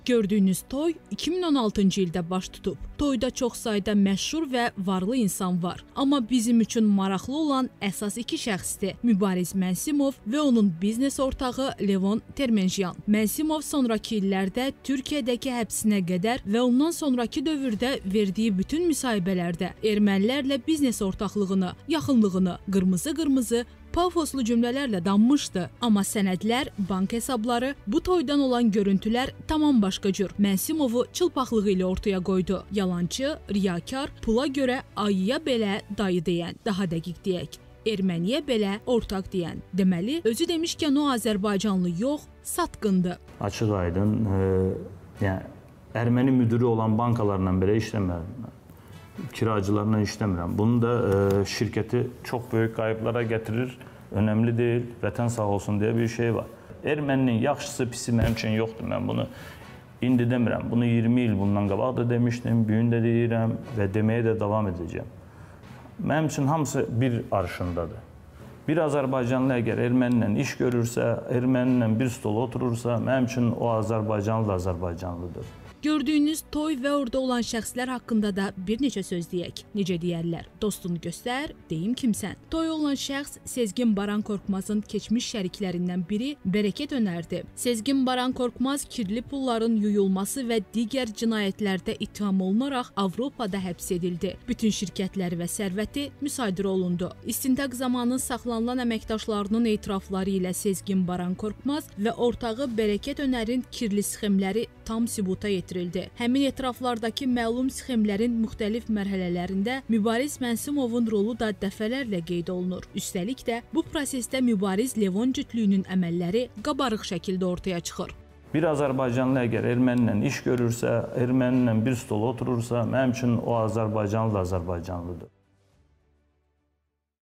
Gördüyünüz toy 2016-cı ildə baş tutub. Toyda çox sayda məşhur və varlı insan var. Amma bizim üçün maraqlı olan əsas iki şəxsdir. Mübariz Mənsimov və onun biznes ortağı Levon Termenjyan. Mənsimov sonraki illərdə Türkiyədəki həbsinə qədər və ondan sonraki dövrdə verdiyi bütün müsahibələrdə ermənilərlə biznes ortaqlığını, yaxınlığını qırmızı-qırmızı pafoslu cümlələrlə danmışdı. Amma sənədlər, bank hesabları, bu toydan olan görüntülər tamam başqa cür. Mənsimovu çılpaqlığı ilə ortaya qoydu. Yalancı, riyakar, pula görə ayıya belə dayı deyən, daha dəqiq deyək, erməniyə belə ortaq deyən. Deməli, özü demişkən o Azərbaycanlı yox, satqındı. Açıq aydın, yəni erməni müdürü olan bankalarla belə işləmirəm. Kiracılarla işləmirəm. Bunu da şirkəti çox böyük qayıblara gətirir. Önəmli deyil, vətən sağ olsun deyə bir şey var. Erməninin yaxşısı, pisi mənim üçün yoxdur. Mən bunu indi demirəm. Bunu 20 il bundan qabaq da demişdim, bugün də deyirəm və deməyə də davam edəcəm. Mənim üçün hamısı bir arşındadır. Bir Azərbaycanlı əgər ermənlə iş görürsə, ermənlə bir stola oturursa, mənim üçün o Azərbaycanlı da Azərbaycanlıdır. Gördüyünüz toy və orada olan şəxslər haqqında da bir neçə söz deyək. Necə deyərlər? Dostunu göstər, deyim kimsən. Toy olan şəxs Sezgin Baran Korkmazın keçmiş şəriklərindən biri Bərəkət Önərdi. Sezgin Baran Korkmaz kirli pulların yuyulması və digər cinayətlərdə ittiham olunaraq Avropada həbs edildi. Bütün şirkətləri və sərvəti müsadirə olundu. İstintaq zamanı saxlanılan əməkdaşlarının etirafları ilə Sezgin Baran Korkmaz və ortağı Bərəkət Önərin kirli sxemləri tam sübuta yetirildi. Həmin etiraflardakı məlum sxemlərin müxtəlif mərhələlərində Mübariz Mənsimovun rolu da dəfələrlə qeyd olunur. Üstəlik də bu prosesdə Mübariz Levon cütlüyünün əməlləri qabarıq şəkildə ortaya çıxır. Bir Azərbaycanlı əgər ermənlə iş görürsə, ermənlə bir stola oturursa, mənim üçün o Azərbaycanlı da Azərbaycanlıdır.